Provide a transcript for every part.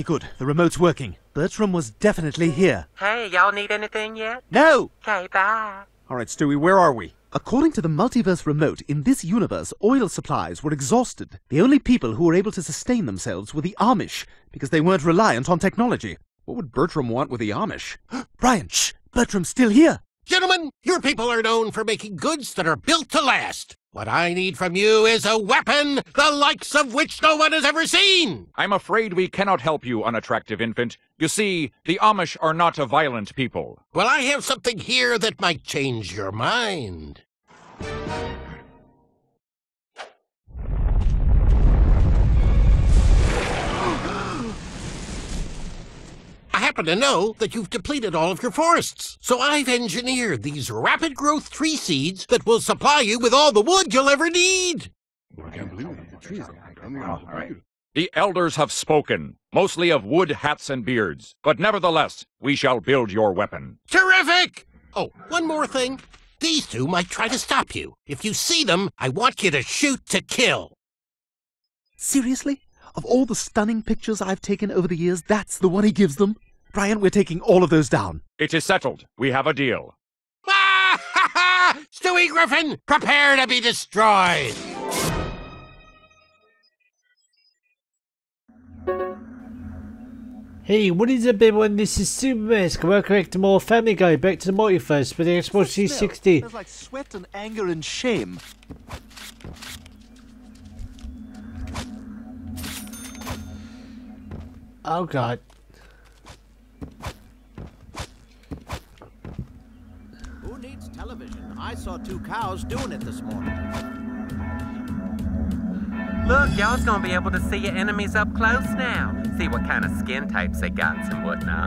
Okay, good. The remote's working. Bertram was definitely here. Hey, y'all need anything yet? No! Okay, bye. All right, Stewie, where are we? According to the multiverse remote, in this universe, oil supplies were exhausted. The only people who were able to sustain themselves were the Amish, because they weren't reliant on technology. What would Bertram want with the Amish? Brian, shh! Bertram's still here! Gentlemen, your people are known for making goods that are built to last. What I need from you is a weapon, the likes of which no one has ever seen. I'm afraid we cannot help you, unattractive infant. You see, the Amish are not a violent people. Well, I have something here that might change your mind. I happen to know that you've depleted all of your forests, so I've engineered these rapid growth tree seeds that will supply you with all the wood you'll ever need. The elders have spoken, mostly of wood, hats, and beards. But nevertheless, we shall build your weapon. Terrific! Oh, one more thing. These two might try to stop you. If you see them, I want you to shoot to kill. Seriously? Of all the stunning pictures I've taken over the years, that's the one he gives them? Brian, we're taking all of those down. It is settled. We have a deal. Ah, ha, ha! Stewie Griffin, prepare to be destroyed! Hey, what is up everyone, this is Supermask. Welcome back to more Family Guy, back to the multiverse for the Xbox 360. Smells like sweat and anger and shame. Oh god. Who needs television? I saw 2 cows doing it this morning. Look, y'all's gonna be able to see your enemies up close now. See what kind of skin types they got and whatnot.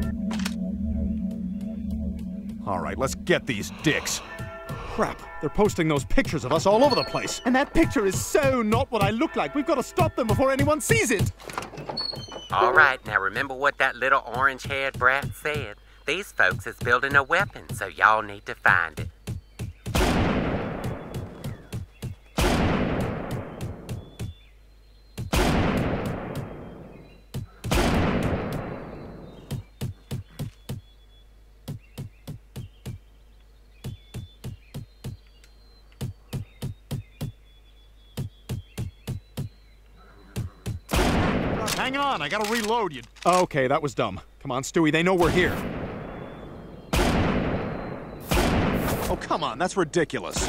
All right, let's get these dicks. Crap, they're posting those pictures of us all over the place. And that picture is so not what I look like. We've got to stop them before anyone sees it. All right, now remember what that little orange-haired brat said. These folks is building a weapon, so y'all need to find it. Hang on, I gotta reload you. Okay, that was dumb. Come on, Stewie, they know we're here. Oh, come on, that's ridiculous.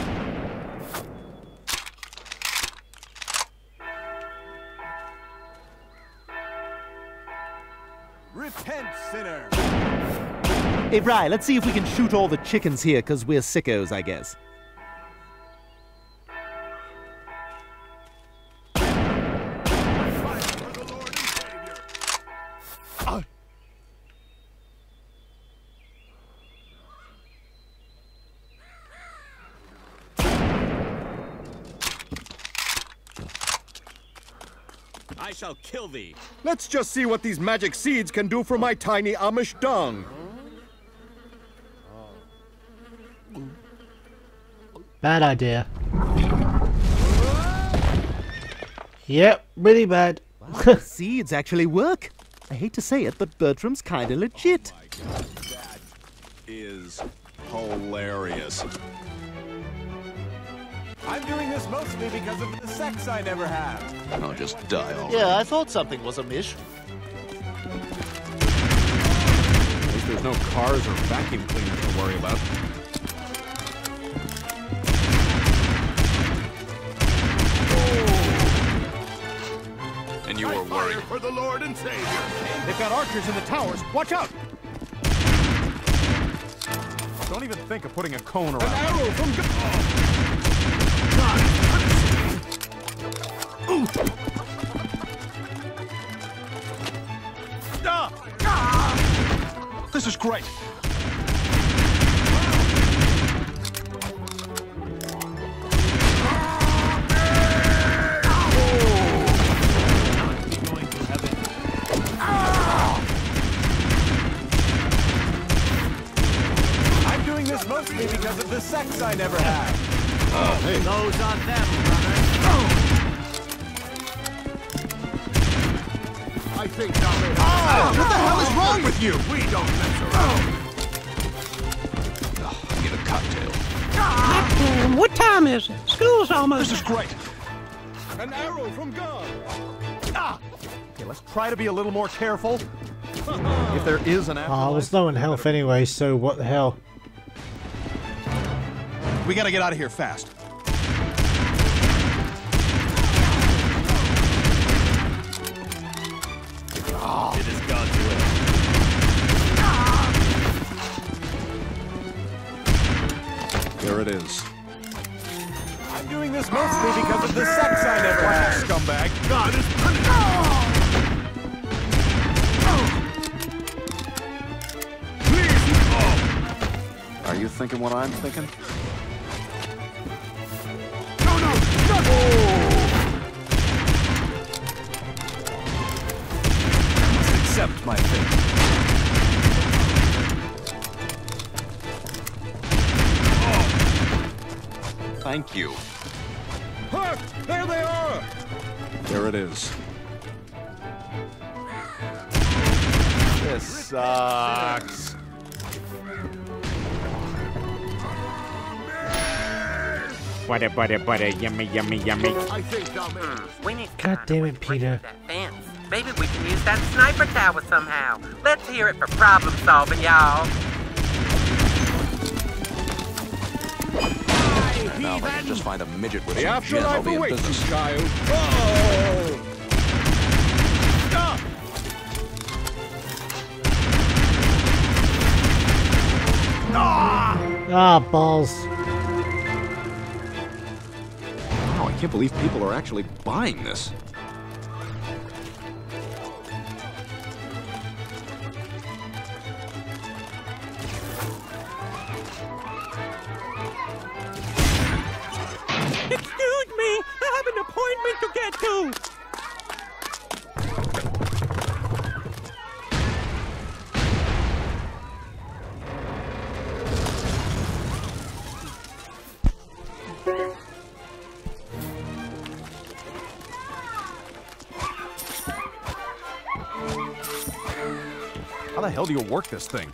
Repent, sinner! Hey, Brian, let's see if we can shoot all the chickens here, because we're sickos, I guess. I shall kill thee. Let's just see what these magic seeds can do for my tiny Amish dung. Bad idea. Yep, really bad. Seeds actually work. I hate to say it, but Bertram's kinda legit. Oh my God, that is hilarious. I'm doing this mostly because of the sex I never had. I'll just die already. Yeah, I thought something was amiss. At least there's no cars or vacuum cleaners to worry about. And you were worried. For the Lord and Savior. They've got archers in the towers. Watch out! Don't even think of putting a cone around. An arrow from This is great. I'm doing this mostly because of the sex I never had. Oh, hey. Those on them, brother. I I think what the hell is wrong with you? We don't mess around. Get a cocktail. What time is it? School's almost... This is great. An arrow from God. Okay, let's try to be a little more careful. If there is an afterlife... I was low in health anyway, so what the hell? We gotta get out of here fast. It is God's will. There it is. I'm doing this mostly because of the sex I never had, scumbag. God is punished. Are you thinking what I'm thinking? No! Accept my fate. Thank you. Look! There they are! There it is. This sucks. Butter, yummy. I think I'll make it. We need to God find damn a way it, to break Peter. through that fence. Maybe we can use that sniper tower somehow. Let's hear it for problem solving, y'all. Now if I can just find a midget with The some gin, I'll afterlife be in awaits you, business. child. Oh! Stop! Ah, balls. Wow, I can't believe people are actually buying this. Excuse me, I have an appointment to get to. How the hell do you work this thing?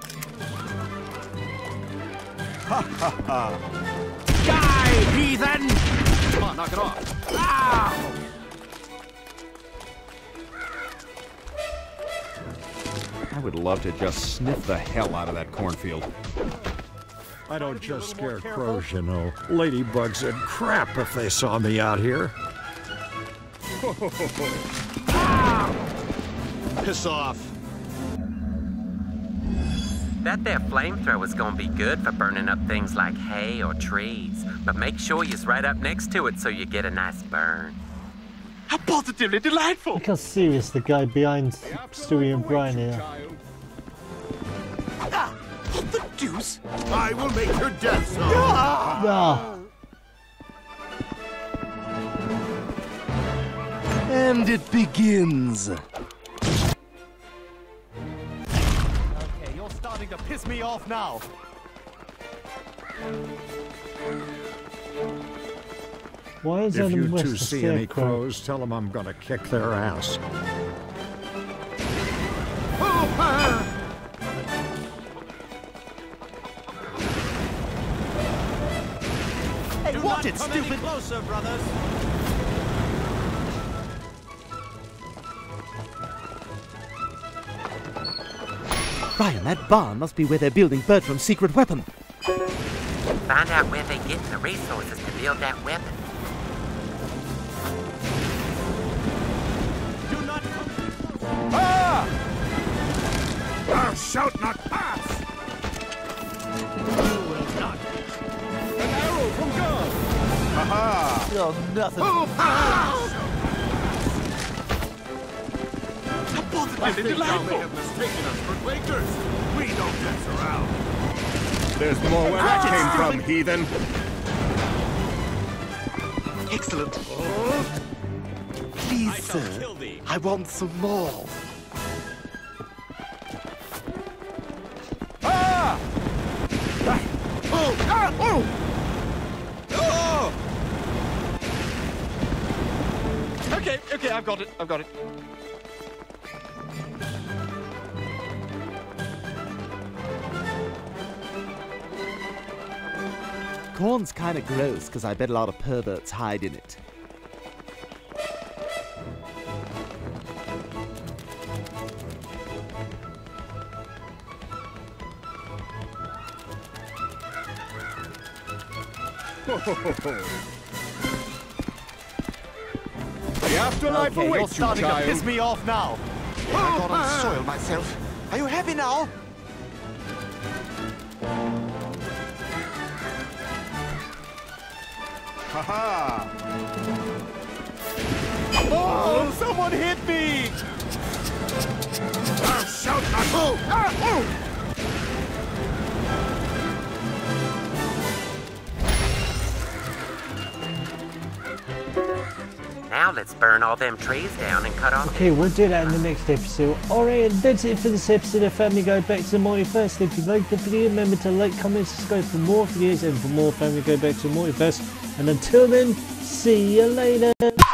Ha ha ha! Die, heathen! Come on, knock it off. I would love to just sniff the hell out of that cornfield. I don't just scare crows, you know. Ladybugs would crap if they saw me out here. Piss off. That there flamethrower's gonna be good for burning up things like hay or trees. But make sure you're right up next to it so you get a nice burn. How positively delightful! Look how serious the guy behind Stewie and Brian here. What the deuce? I will make your death so. Ah, And it begins. Okay, you're starting to piss me off now. why is there If the you rest two of see any Scarecrow? crows, tell them I'm gonna kick their ass. Hey, watch it, stupid! Closer, brothers. Ryan, that barn must be where they're building Bertram's secret weapon. Find out where they're getting the resources to build that weapon. Do not come. Thou shalt not pass! You will not. An arrow from God! Aha! You're nothing. How positively delightful! have mistaken us for Quakers. We don't mess around. There's more where that came from, heathen. Excellent. Please, sir, I want some more. Okay, I've got it. corn's kinda gross, because I bet a lot of perverts hide in it. The afterlife Okay, you're awaits you, starting to child. piss me off now. I got unsoiled myself. Are you happy now? Haha! Oh, someone hit me! Thou shalt not move! Now let's burn all them trees down and cut off. Okay, we'll do that in the next episode. Alright, and that's it for this episode of Family Guy Back to the Multiverse. If you liked the video, remember to like, comment, subscribe for more videos and for more Family Guy Back to the Multiverse. And until then, see you later!